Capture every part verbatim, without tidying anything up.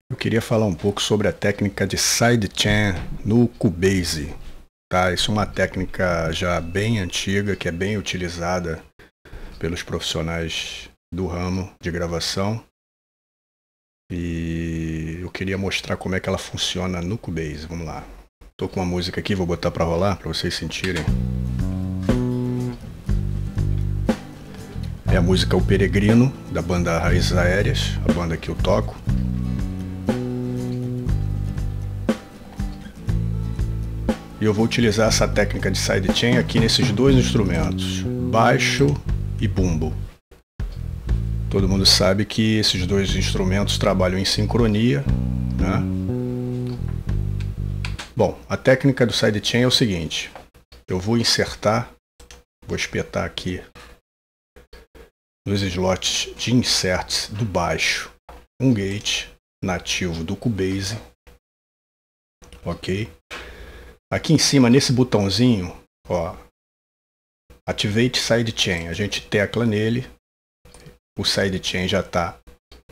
Eu queria falar um pouco sobre a técnica de sidechain no Cubase, tá? Isso é uma técnica já bem antiga, que é bem utilizada pelos profissionais do ramo de gravação. E eu queria mostrar como é que ela funciona no Cubase. Vamos lá. Tô com uma música aqui, vou botar para rolar para vocês sentirem. É a música O Peregrino, da banda Raízes Aéreas, a banda que eu toco. E eu vou utilizar essa técnica de sidechain aqui nesses dois instrumentos, baixo e bumbo. Todo mundo sabe que esses dois instrumentos trabalham em sincronia, né? Bom, a técnica do sidechain é o seguinte: eu vou insertar, vou espetar aqui nos slots de inserts do baixo um gate nativo do Cubase, ok? Aqui em cima, nesse botãozinho, ó, Activate Sidechain, a gente tecla nele, o sidechain já está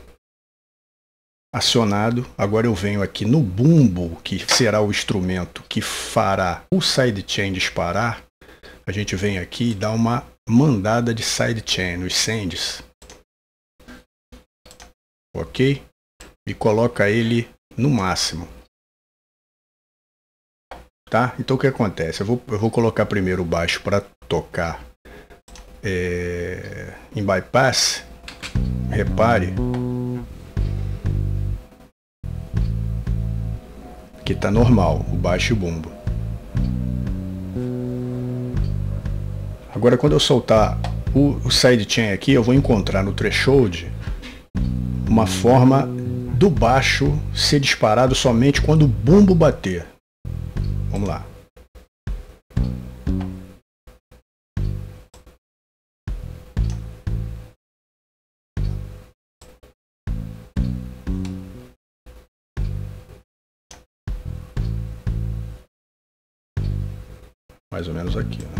acionado. Agora eu venho aqui no bumbo, que será o instrumento que fará o sidechain disparar. A gente vem aqui e dá uma mandada de sidechain nos sends, ok? E coloca ele no máximo. Tá? Então o que acontece? Eu vou, eu vou colocar primeiro o baixo para tocar é, em bypass. Repare que está normal o baixo e o bumbo. Agora, quando eu soltar o, o sidechain aqui, eu vou encontrar no threshold uma forma do baixo ser disparado somente quando o bumbo bater. Vamos lá. Mais ou menos aqui, né?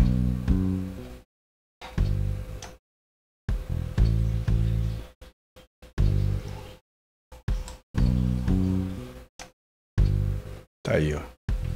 Tá aí, ó.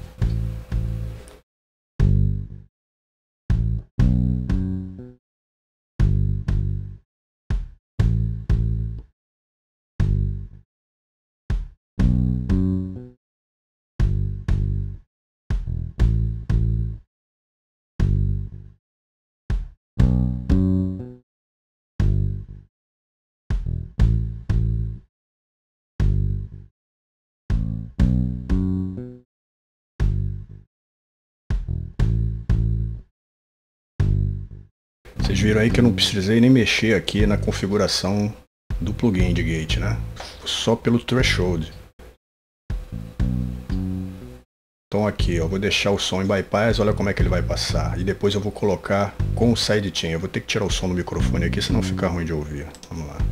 Vocês viram aí que eu não precisei nem mexer aqui na configuração do plugin de gate, né? Só pelo threshold. Então aqui, eu vou deixar o som em bypass, olha como é que ele vai passar. E depois eu vou colocar com o sidechain. Eu vou ter que tirar o som do microfone aqui, senão fica ruim de ouvir. Vamos lá.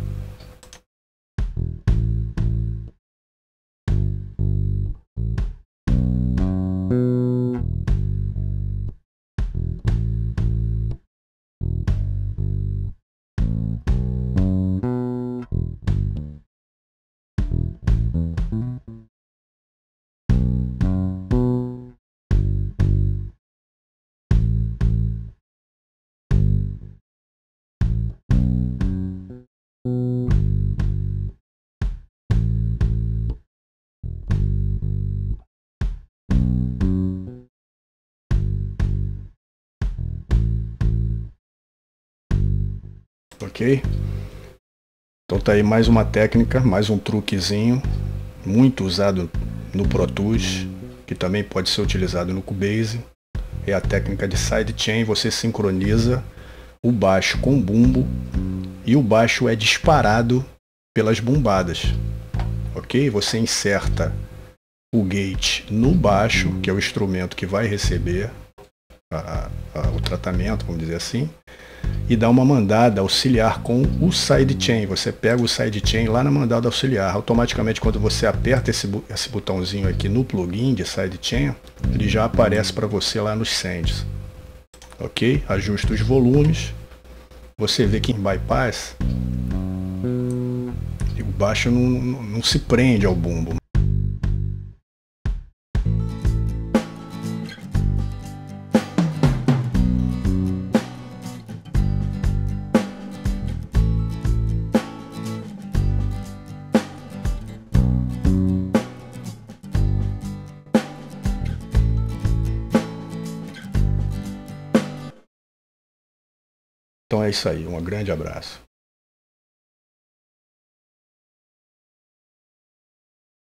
Ok? Então tá aí mais uma técnica, mais um truquezinho, muito usado no Pro Tools, que também pode ser utilizado no Cubase. É a técnica de sidechain. Você sincroniza o baixo com o bumbo e o baixo é disparado pelas bombadas, ok? Você inserta o gate no baixo, que é o instrumento que vai receber a, a, o tratamento, vamos dizer assim, e dá uma mandada auxiliar com o sidechain. Você pega o sidechain lá na mandada auxiliar. Automaticamente, quando você aperta esse, esse botãozinho aqui no plugin de sidechain, ele já aparece para você lá nos sends. Ok? Ajusta os volumes. Você vê que em bypass baixo não, não, não se prende ao bumbo. Então é isso aí, um grande abraço.